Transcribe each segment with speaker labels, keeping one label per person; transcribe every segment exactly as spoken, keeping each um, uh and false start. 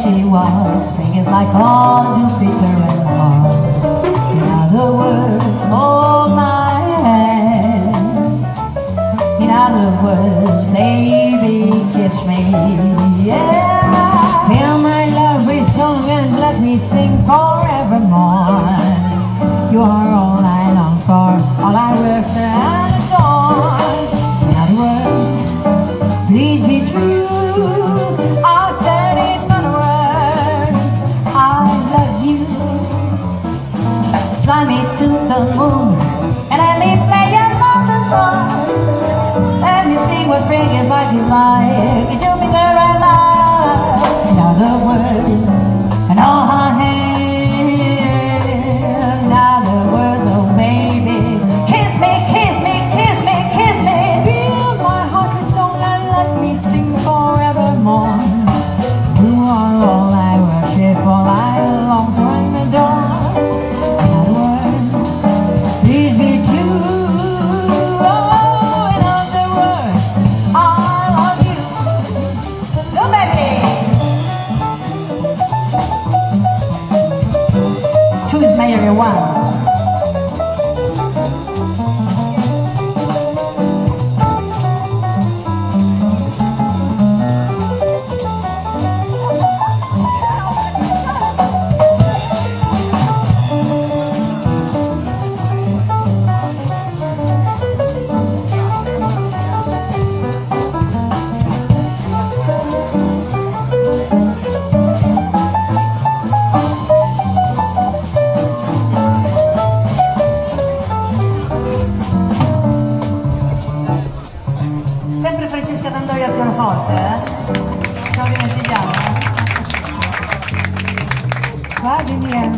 Speaker 1: she was. Spring is like all Jupiter and Mars. In other words, hold my hand. In other words, baby, kiss me. Yeah. Fill my love with song and let me sing forevermore. You are all I long for, all I wish and adore. In other words, please be true. I said it in other words, I love you. Fly me to the moon and let me play among the stars. Let me see what spring is like is like in Jupiter and Mars. In other words, and all her hands. In other words, oh baby, kiss me, kiss me, kiss me, kiss me. Fill my heart with song and let me sing forevermore. You are all I worship, all I long for and adore. In other words, please be true. Oh, in other words, I love you. Go baby. Choose Mariani one. Sempre Francesca D'Andoi al pianoforte, eh? Non dimentichiamo, eh? Quasi mia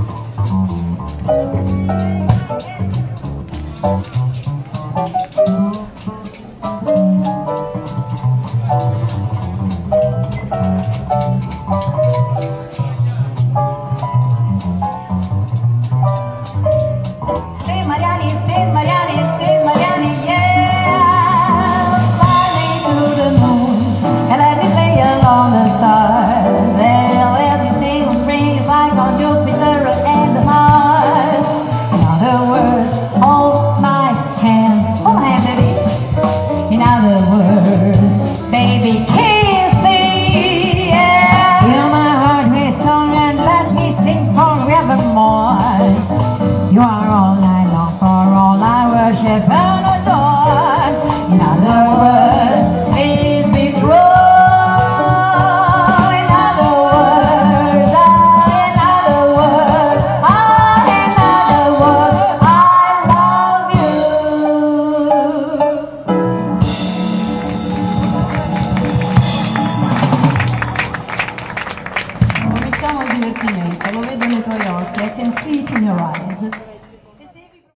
Speaker 1: connazionale.